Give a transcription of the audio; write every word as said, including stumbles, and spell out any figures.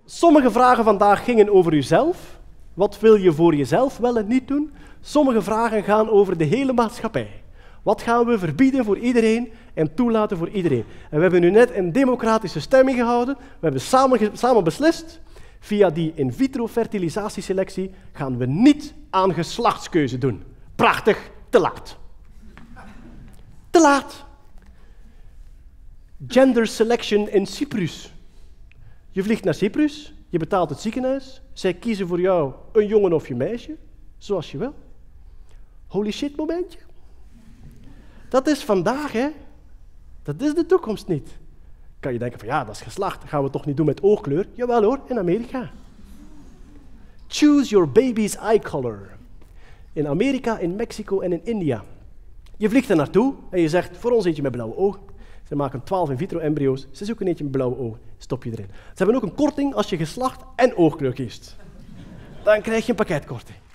Sommige vragen vandaag gingen over uzelf. Wat wil je voor jezelf wel en niet doen? Sommige vragen gaan over de hele maatschappij. Wat gaan we verbieden voor iedereen en toelaten voor iedereen? En we hebben nu net een democratische stemming gehouden. We hebben samen, samen beslist. Via die in vitro fertilisatieselectie gaan we niet aan geslachtskeuze doen. Prachtig, te laat. Te laat. Gender selection in Cyprus. Je vliegt naar Cyprus, je betaalt het ziekenhuis. Zij kiezen voor jou een jongen of je meisje, zoals je wil. Holy shit momentje. Dat is vandaag, hè. Dat is de toekomst niet. Kan je denken van ja, dat is geslacht, dat gaan we toch niet doen met oogkleur? Jawel hoor, in Amerika. Choose your baby's eye color. In Amerika, in Mexico en in India. Je vliegt er naartoe en je zegt, voor ons eentje met blauwe ogen. Ze maken twaalf in vitro embryo's, ze zoeken eentje met blauwe ogen, stop je erin. Ze hebben ook een korting als je geslacht en oogkleur kiest. Dan krijg je een pakketkorting.